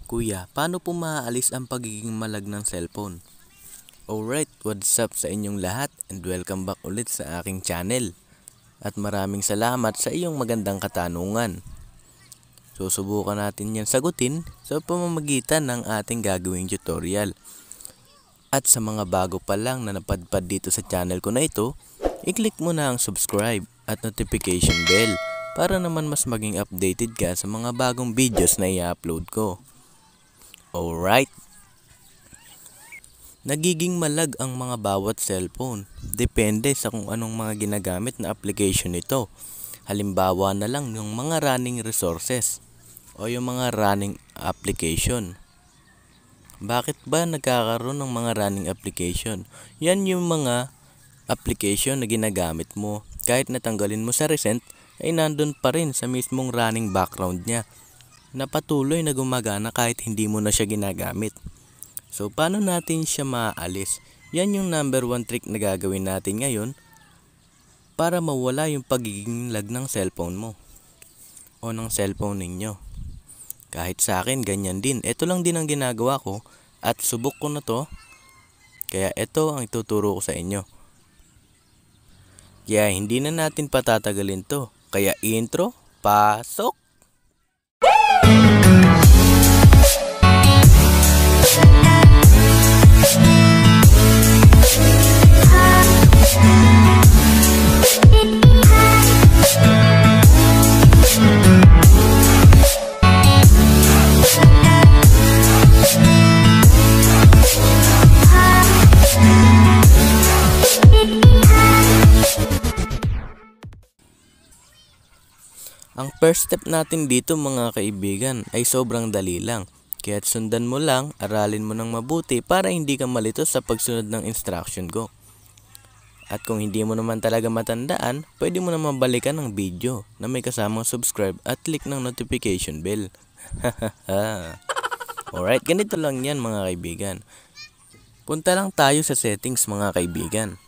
Kuya, paano po maaalis ang pagiging malag ng cellphone? Alright, what's up sa inyong lahat and welcome back ulit sa aking channel. At maraming salamat sa iyong magandang katanungan. Susubukan natin yan sagutin sa pamamagitan ng ating gagawing tutorial. At sa mga bago pa lang na napadpad dito sa channel ko na ito, i-click mo na ang subscribe at notification bell para naman mas maging updated ka sa mga bagong videos na i-upload ko. Alright. Nagiging malag ang mga bawat cellphone. Depende sa kung anong mga ginagamit na application nito. Halimbawa na lang yung mga running resources o yung mga running application. Bakit ba nagkakaroon ng mga running application? Yan yung mga application na ginagamit mo. Kahit natanggalin mo sa recent, ay nandun pa rin sa mismong running background niya, na patuloy na gumagana kahit hindi mo na siya ginagamit. So, paano natin siya maaalis? Yan yung number 1 trick na gagawin natin ngayon para mawala yung pagiging lag ng cellphone mo o ng cellphone ninyo. Kahit sa akin, ganyan din. Ito lang din ang ginagawa ko at subok ko na to. Kaya ito ang ituturo ko sa inyo. Kaya hindi na natin patatagalin to. Kaya intro, pasok! Ang first step natin dito mga kaibigan ay sobrang dali lang. Kaya't sundan mo lang, aralin mo ng mabuti para hindi ka malito sa pagsunod ng instruction ko. At kung hindi mo naman talaga matandaan, pwede mo naman balikan ng video na may kasamang subscribe at click ng notification bell. Alright, ganito lang yan mga kaibigan. Punta lang tayo sa settings mga kaibigan.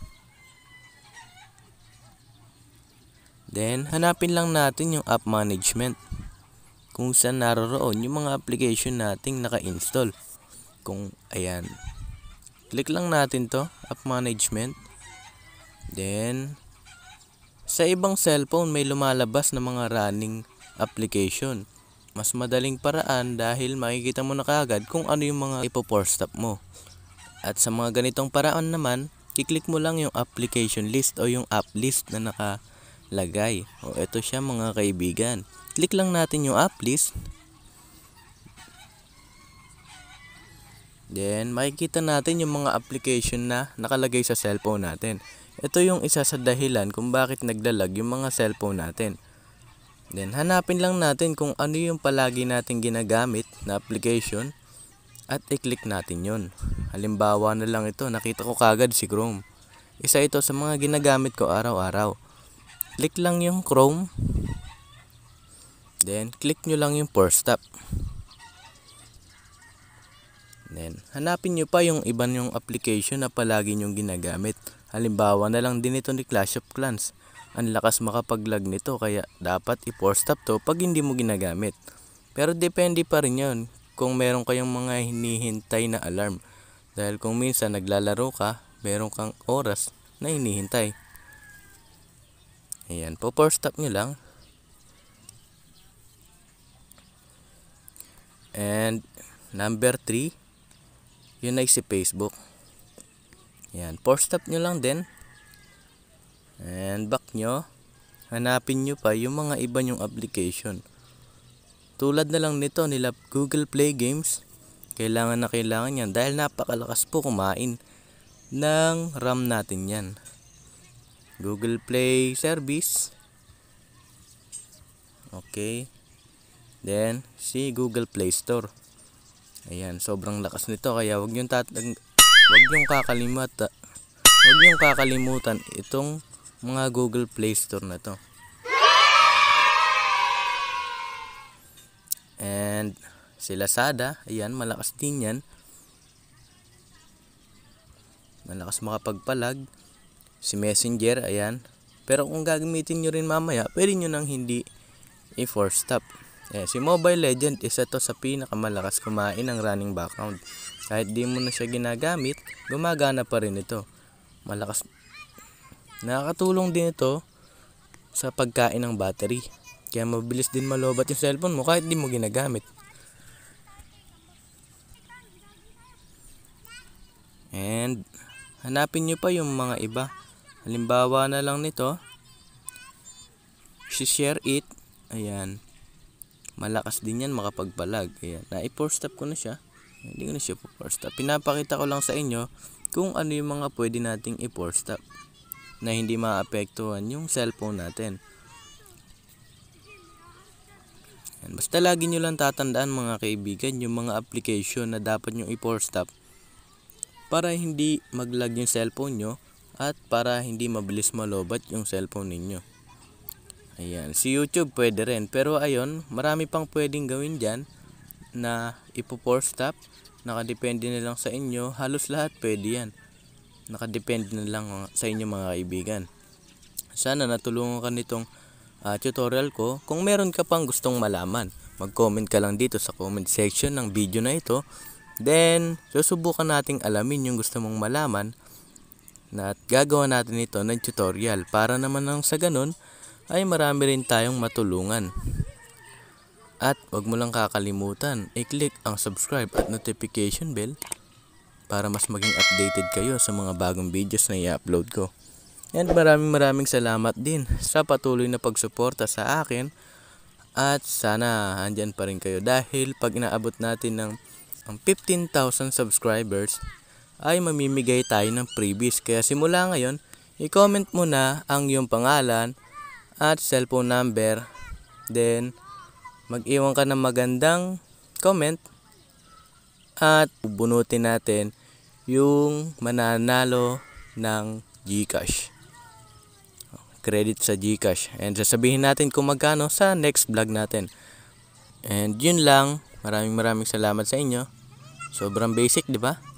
Then, hanapin lang natin yung app management kung saan naroroon yung mga application nating naka-install. Kung, ayan. Click lang natin to, app management. Then, sa ibang cellphone may lumalabas na mga running application. Mas madaling paraan dahil makikita mo na kaagad kung ano yung mga ipo-force stop mo. At sa mga ganitong paraan naman, i-click mo lang yung application list o yung app list na nakalagay. O ito siya mga kaibigan. Click lang natin yung app list. Then makikita natin yung mga application na nakalagay sa cellphone natin. Ito yung isa sa dahilan kung bakit naglalag yung mga cellphone natin. Then hanapin lang natin kung ano yung palagi natin ginagamit na application at i-click natin yun. Halimbawa na lang ito, nakita ko kagad si Chrome. Isa ito sa mga ginagamit ko araw-araw. Click lang yung Chrome. Then click nyo lang yung force stop. Then hanapin nyo pa yung iba yung application na palagi nyong ginagamit. Halimbawa na lang din ito ni Clash of Clans. Ang lakas makapag-lag nito kaya dapat i-force stop to pag hindi mo ginagamit. Pero depende pa rin yun kung meron kayong mga hinihintay na alarm. Dahil kung minsan naglalaro ka, meron kang oras na hinihintay. Ayan, po-force stop nyo lang. And number 3, yun ay si Facebook. Ayan, force stop nyo lang din. And back nyo. Hanapin nyo pa yung mga iba nyong application. Tulad na lang nito nila Google Play Games. Kailangan na kailangan yan dahil napakalakas po kumain ng RAM natin yan. Google Play Service. Okay. Then, si Google Play Store. Ayan, sobrang lakas nito kaya wag niyong kakalimutan itong mga Google Play Store na to. And si Lazada, ayan, malakas din yan. Malakas makapagpalag. Si Messenger, ayan. Pero kung gagamitin nyo rin mamaya, pwede nyo nang hindi i-force stop. Si Mobile Legend, isa to sa pinakamalakas kumain ng running background. Kahit di mo na siya ginagamit, gumagana pa rin ito. Malakas. Nakakatulong din ito sa pagkain ng battery. Kaya mabilis din malobat yung cellphone mo kahit di mo ginagamit. And hanapin nyo pa yung mga iba. Halimbawa na lang nito, share it. Ayan. Malakas din yan makapagpalag. Ayan. Na-force stop ko na siya. Hindi ko na siya force stop. Pinapakita ko lang sa inyo kung ano yung mga pwede nating i-force stop na hindi maapektuhan yung cellphone natin. Ayan. Basta lagi nyo lang tatandaan mga kaibigan yung mga application na dapat nyo i-force stop para hindi mag-lag yung cellphone nyo at para hindi mabilis malobat yung cellphone ninyo. Ayan, si YouTube pwede rin, pero ayun, marami pang pwedeng gawin dyan na ipo-force stop. Nakadepende na lang sa inyo, halos lahat pwede yan. Nakadepende na lang sa inyo mga kaibigan. Sana natulungan ka nitong tutorial ko. Kung meron ka pang gustong malaman, mag-comment ka lang dito sa comment section ng video na ito. Then, susubukan nating alamin yung gusto mong malaman at gagawa natin ito ng tutorial para naman nang sa ganun ay marami rin tayong matulungan. At wag mo lang kakalimutan i-click ang subscribe at notification bell para mas maging updated kayo sa mga bagong videos na i-upload ko. And maraming salamat din sa patuloy na pagsuporta sa akin. At sana andyan pa rin kayo dahil pag inaabot natin ng 15,000 subscribers ay mamimigay tayo ng freebies. Kaya simula ngayon, i-comment mo na ang iyong pangalan at cellphone number. Then, mag-iwan ka ng magandang comment at bubunutin natin yung mananalo ng GCash. Credit sa GCash. And sasabihin natin kung magkano sa next vlog natin. And yun lang. Maraming salamat sa inyo. Sobrang basic, di ba?